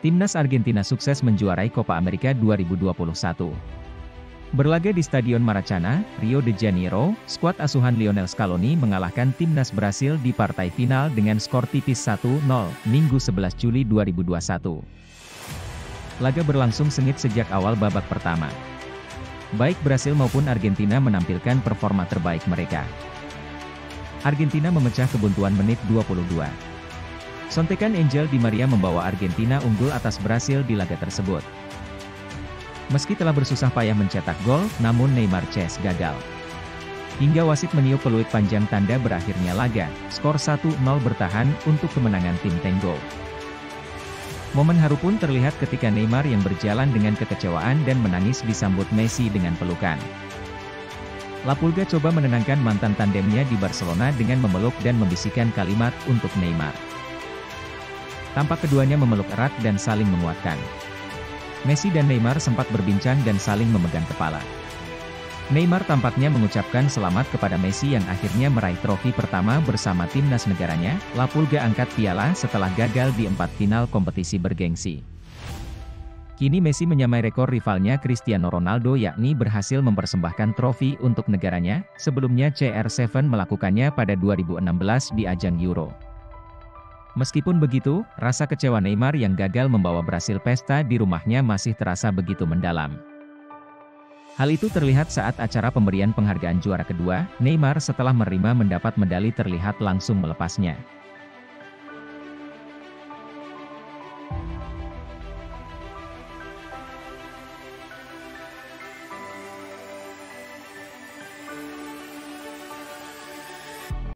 Timnas Argentina sukses menjuarai Copa America 2021. Berlaga di Stadion Maracana, Rio de Janeiro, skuad asuhan Lionel Scaloni mengalahkan Timnas Brasil di partai final dengan skor tipis 1-0, Minggu 11 Juli 2021. Laga berlangsung sengit sejak awal babak pertama. Baik Brasil maupun Argentina menampilkan performa terbaik mereka. Argentina memecah kebuntuan menit 22. Sontekan Angel Di Maria membawa Argentina unggul atas Brasil di laga tersebut. Meski telah bersusah payah mencetak gol, namun Neymar gagal. Hingga wasit meniup peluit panjang tanda berakhirnya laga, skor 1-0 bertahan untuk kemenangan tim Tengo. Momen haru pun terlihat ketika Neymar yang berjalan dengan kekecewaan dan menangis disambut Messi dengan pelukan. La Pulga coba menenangkan mantan tandemnya di Barcelona dengan memeluk dan membisikkan kalimat untuk Neymar. Tampak keduanya memeluk erat dan saling menguatkan. Messi dan Neymar sempat berbincang dan saling memegang kepala. Neymar tampaknya mengucapkan selamat kepada Messi yang akhirnya meraih trofi pertama bersama timnas negaranya. La Pulga angkat piala setelah gagal di 4 final kompetisi bergengsi. Kini Messi menyamai rekor rivalnya Cristiano Ronaldo yakni berhasil mempersembahkan trofi untuk negaranya, sebelumnya CR7 melakukannya pada 2016 di ajang Euro. Meskipun begitu, rasa kecewa Neymar yang gagal membawa Brasil pesta di rumahnya masih terasa begitu mendalam. Hal itu terlihat saat acara pemberian penghargaan juara kedua, Neymar setelah menerima mendapat medali terlihat langsung melepasnya.